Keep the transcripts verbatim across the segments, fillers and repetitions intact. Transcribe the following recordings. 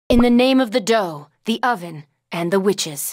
In the name of the dough, the oven, and the witches.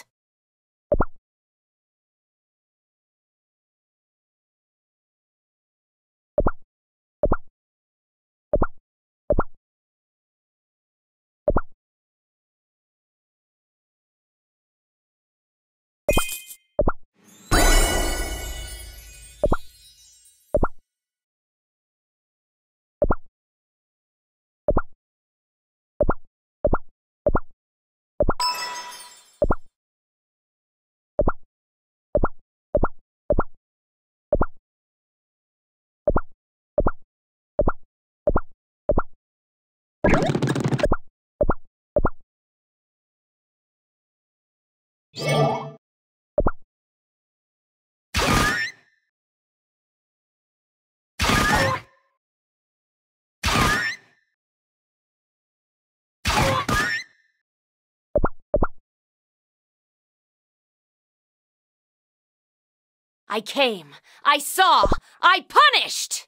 I came, I saw, I punished!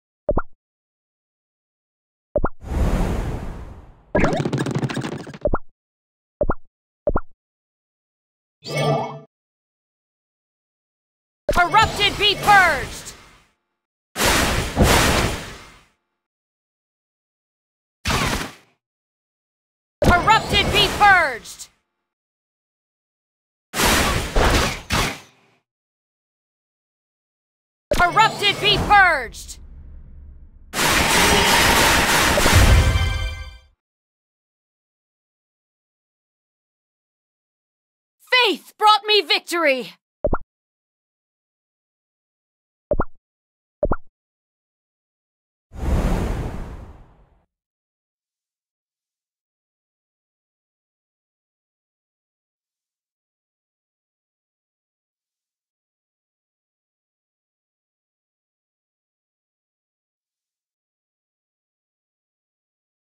Corrupted be purged! Corrupted be purged! Corrupted be purged! Faith brought me victory!